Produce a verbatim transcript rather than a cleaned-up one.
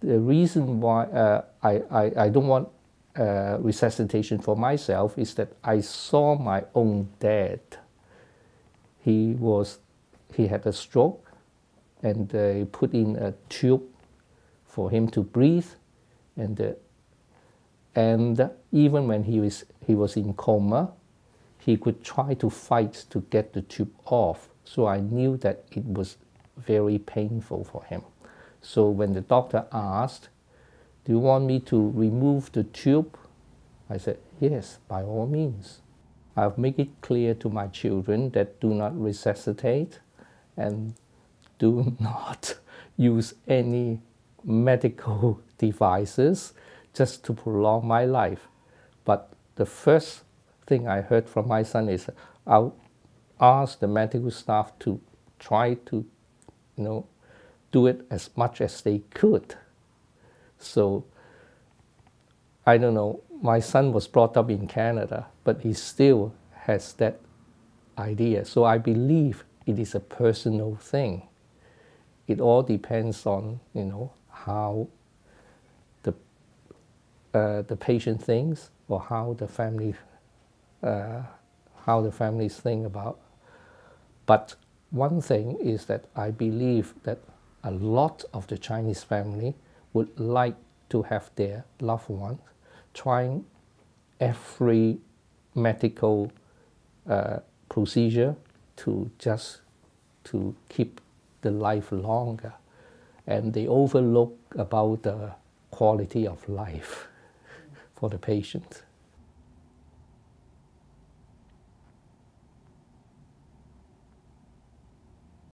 the reason why uh, I, I, I don't want uh, resuscitation for myself is that I saw my own dad. He was, he had a stroke, and they put in a tube for him to breathe, and uh, and even when he was he was in coma, he could try to fight to get the tube off. So I knew that it was very painful for him. So when the doctor asked, "Do you want me to remove the tube?" I said, "Yes, by all means." I've made it clear to my children that do not resuscitate and do not use any medical devices just to prolong my life. But the first thing I heard from my son is, I'll ask the medical staff to try to, you know, do it as much as they could. So, I don't know, my son was brought up in Canada, but he still has that idea. So I believe it is a personal thing. It all depends on, you know, how the, uh, the patient thinks, or how the family, uh, how the families think about. But one thing is that I believe that a lot of the Chinese family would like to have their loved ones trying every medical uh, procedure to just to keep the life longer, and they overlook about the quality of life for the patient.